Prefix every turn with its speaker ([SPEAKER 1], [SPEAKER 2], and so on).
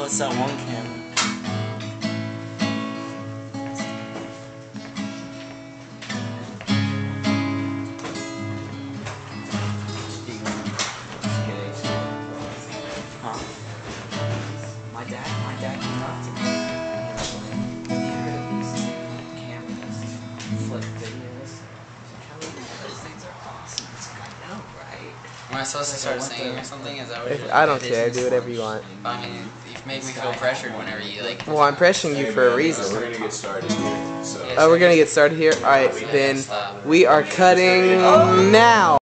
[SPEAKER 1] it's that one camera. Huh? My dad came up to me. He heard of these cameras, flip videos. Those things are awesome. It's like, I know, right?
[SPEAKER 2] Am I supposed to start singing or something? Is that what you're
[SPEAKER 3] I don't care. Do whatever you want.
[SPEAKER 2] I mean, you make me feel pressured whenever you like.
[SPEAKER 3] Well, I'm pressuring you for a reason.
[SPEAKER 4] We're gonna get started here. So.
[SPEAKER 3] Oh, we're gonna get started here? Alright, then we are cutting now.